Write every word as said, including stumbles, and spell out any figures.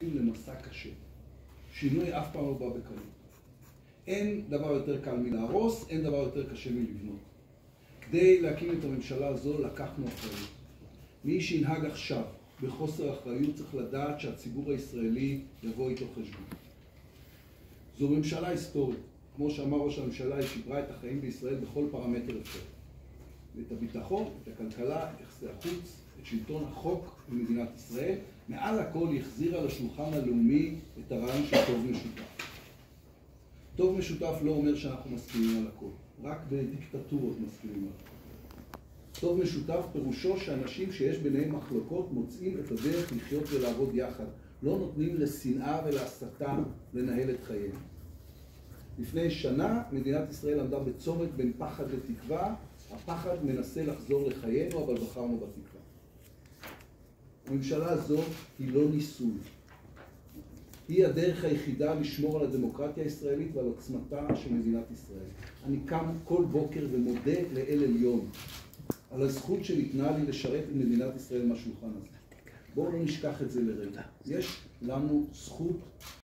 למסע קשה. שינוי אף פעם לא בא בקלות. אין דבר יותר קל מלהרוס, אין דבר יותר קשה מלבנות. כדי להקים את הממשלה הזו לקחנו אחריות. מי שינהג עכשיו בחוסר אחריות צריך לדעת שהציבור הישראלי יבוא איתו חשבון. זו ממשלה היסטורית. כמו שאמר ראש הממשלה, היא שיפרה את החיים בישראל בכל פרמטר אפשרי. את הביטחון, את הכלכלה, את יחסי החוץ, את שלטון החוק במדינת ישראל. מעל הכל היא החזירה לשולחן הלאומי את הרעיון של טוב משותף. טוב משותף לא אומר שאנחנו מסכימים על הכל. רק בדיקטטורות מסכימים על הכל. טוב משותף פירושו שאנשים שיש ביניהם מחלוקות מוצאים את הדרך לחיות ולעבוד יחד. לא נותנים לשנאה ולהסתה לנהל את חייהם. לפני שנה מדינת ישראל עמדה בצומת בין פחד לתקווה. הפחד מנסה לחזור לחיינו, אבל בחרנו בתקווה. הממשלה הזו היא לא ניסוי. היא הדרך היחידה לשמור על הדמוקרטיה הישראלית ועל עוצמתה של מדינת ישראל. אני קם כל בוקר ומודה לאל עליון על הזכות שניתנה לי לשרת עם מדינת ישראל מהשולחן הזה. בואו לא נשכח את זה לרגע. יש לנו זכות